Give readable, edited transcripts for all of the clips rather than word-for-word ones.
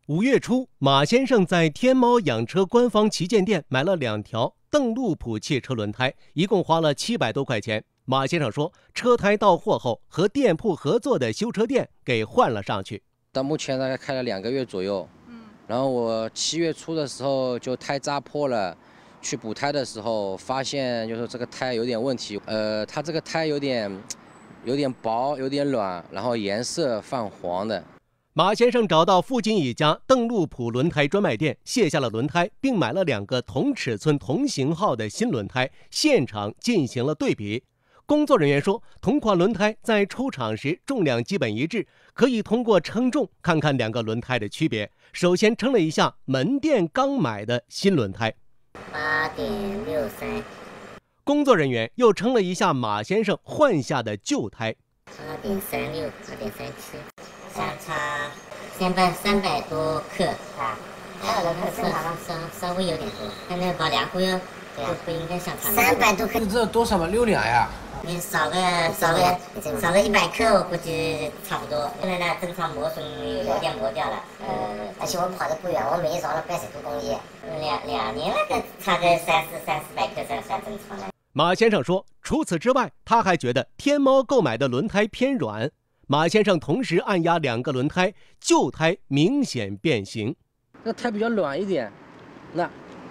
5月初，马先生在天猫养车官方旗舰店买了2条邓路普汽车轮胎，一共花了700多块钱。马先生说，车胎到货后和店铺合作的修车店给换了上去。 到目前大概开了2个月左右，然后我7月初的时候就胎扎破了，去补胎的时候发现就是这个胎有点问题，它这个胎有点薄，有点软，然后颜色泛黄的。 马先生找到附近一家邓路普轮胎专卖店，卸下了轮胎，并买了2个同尺寸同型号的新轮胎，现场进行了对比。工作人员说，同款轮胎在出厂时重量基本一致，可以通过称重看看2个轮胎的区别。首先称了一下门店刚买的新轮胎 8.63， 工作人员又称了一下马先生换下的旧胎 8.36、8.37，相差300多克啊，稍微有点多，看那保良会不应该相差300多克， 这多少嘛？6两呀？ 你少个100克，我估计差不多。现在呢，正常磨损有点磨掉了。而且我跑得不远，我每日绕了80多公里，2年了，差个300克算正常了。 马先生说，除此之外，他还觉得天猫购买的轮胎偏软。马先生同时按压2个轮胎，旧胎明显变形。 那胎比较软一点，那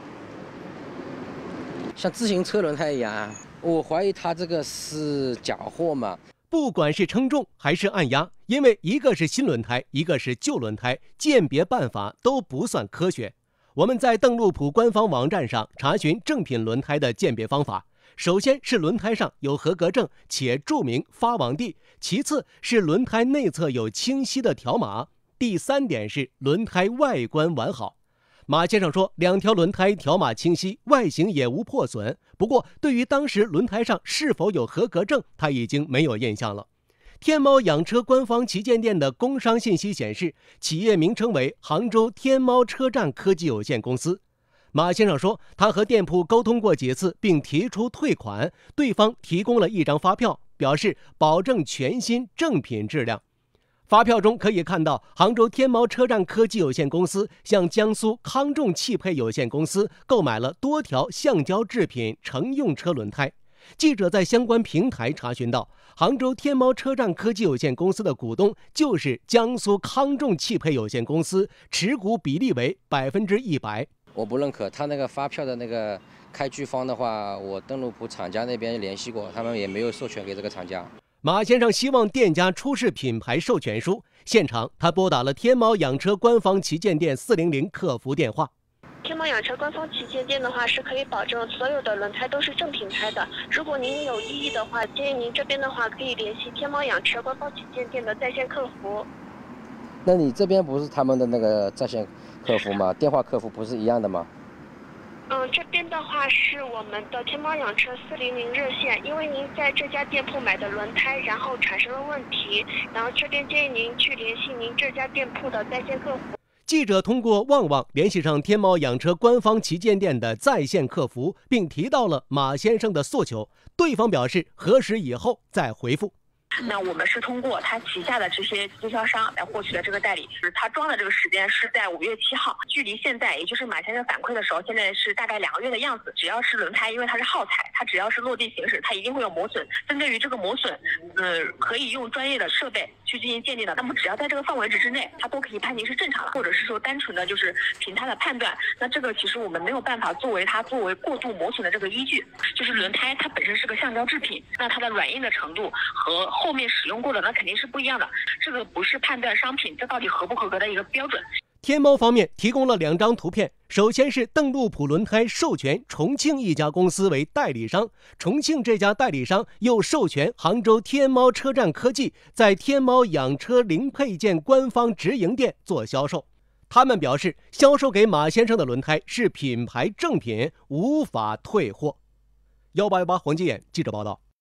像自行车轮胎一样啊。我怀疑它这个是假货嘛？ 不管是称重还是按压，因为一个是新轮胎，一个是旧轮胎，鉴别办法都不算科学。我们在邓路普官方网站上查询正品轮胎的鉴别方法，首先是轮胎上有合格证且注明发往地，其次是轮胎内侧有清晰的条码，第3点是轮胎外观完好。马先生说，2条轮胎条码清晰，外形也无破损。不过，对于当时轮胎上是否有合格证，他已经没有印象了。天猫养车官方旗舰店的工商信息显示，企业名称为杭州天猫车站科技有限公司。马先生说，他和店铺沟通过几次，并提出退款，对方提供了1张发票，表示保证全新正品质量。发票中可以看到，杭州天猫车站科技有限公司向江苏康众汽配有限公司购买了多条橡胶制品乘用车轮胎。记者在相关平台查询到，杭州天猫车站科技有限公司的股东就是江苏康众汽配有限公司，持股比例为100%。 我不认可他那个发票的那个开具方的话，我邓路普厂家那边联系过，他们也没有授权给这个厂家。 马先生希望店家出示品牌授权书。现场，他拨打了天猫养车官方旗舰店400客服电话。 天猫养车官方旗舰店的话，是可以保证所有的轮胎都是正品胎的。如果您有异议的话，建议您这边的话可以联系天猫养车官方旗舰店的在线客服。 那你这边不是他们的那个在线客服吗？电话客服不是一样的吗？ 这边的话是我们的天猫养车400热线，因为您在这家店铺买的轮胎，然后产生了问题，然后这边建议您去联系您这家店铺的在线客服。 记者通过旺旺联系上天猫养车官方旗舰店的在线客服，并提到了马先生的诉求，对方表示核实以后再回复。 那我们是通过他旗下的这些经销商来获取的这个代理，是他装的这个时间是在5月7号，距离现在也就是马先生反馈的时候，现在是大概2个月的样子。只要是轮胎，因为它是耗材，它只要是落地行驶，它一定会有磨损。针对于这个磨损，可以用专业的设备去进行鉴定的。那么只要在这个范围值之内，它都可以判定是正常的，或者是说单纯的就是凭它的判断。那这个其实我们没有办法作为过度磨损的这个依据。就是轮胎它本身是个橡胶制品，那它的软硬的程度和后面使用过的那肯定是不一样的，这个不是判断商品这到底合不合格的一个标准。 天猫方面提供了2张图片，首先是邓路普轮胎授权重庆一家公司为代理商，重庆这家代理商又授权杭州天猫车站科技在天猫养车零配件官方直营店做销售。他们表示，销售给马先生的轮胎是品牌正品，无法退货。1818黄金眼记者报道。